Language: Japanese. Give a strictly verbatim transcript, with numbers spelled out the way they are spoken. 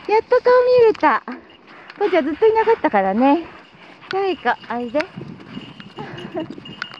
やっと顔見れた。こうちゃんずっといなかったからね。さあ行こう、おいで。